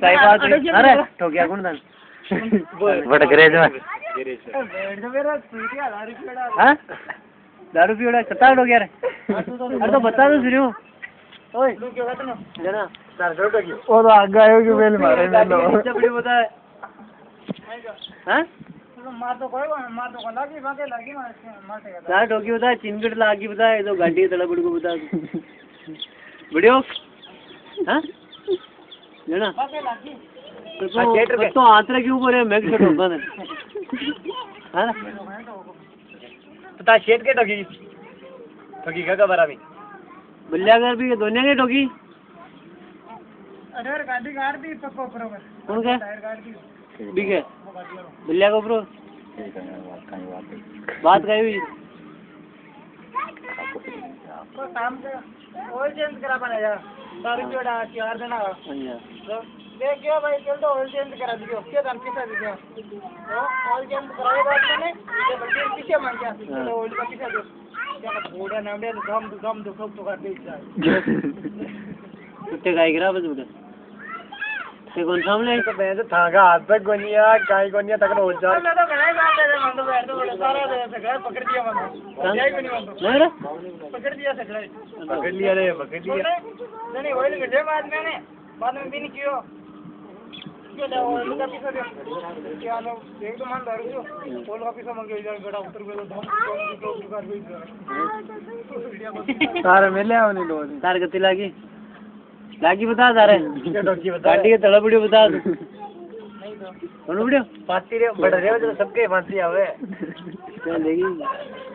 सही बात है। अरे ठोकिया कौन था बड़ा गैरेज में हां दारू पी उड़ा कितना ठोकिया रे अरे तो बता दो फिर ओए तू क्यों कहता ना जना तार घर ठोकी वो तो आगे आयो कि बेल मारे में लो चपड़ी बता है हां मार तो लागी बाके लागी मारते यार ठोकी बता चिनगट लागी बता ये तो गाड़ी तड़बड़ को बता वीडियो हां जना बाके लागी तो आंतरे के ऊपर है मैं से ठोका ना हां पता शेट के ठोकी का बरा भी बल्ला घर भी दोनों के ठोकी अरे गाड़ी गाड़ दी पक्को बरोबर कौन का टायर गाड़ दी ठीक है बल्ला को ब्रो बात कही हुई आपको काम का ऑयल चेंज करा पाना यार दारू जोड़ा 4 दिन आ देखियो भाई चल तो ऑयल चेंज करा दियो क्या दाम पैसा दे दियो तो ऑयल चेंज कराए बाद में ये बल्कि पीछे मांग गया तो ऑयल का पैसा दो क्या घोड़ा नाम दे गम दुख तो कर दे कुत्ते गाय गिरा बस उधर ते कौन सामने तो मैं तो थागा हाथ पे गोनिया गाय गोनिया तक हो जा मैं तो गाय मार दे मन तो बैठ तो बड़ा सारा दे सगड़ा पकड़ दिया मन गाय को नहीं मन तो नहीं रे पकड़ दिया सगड़ा पकड़ लिया नहीं ऑयल के बाद में भी नहीं कियो क्यों दे ऑयल का पैसा दे क्या नो एक तो मान दारू जो ऑयल का पैसा मांगे जा बड़ा उतर गए तो धम कर गई तार मिले आवनी लो तार गति लागी बता तारे गाड़ी के तड़बड़ी बता दो नहीं तो वीडियो पाती रे बड़ रे सबके फांसी आवे चल देगी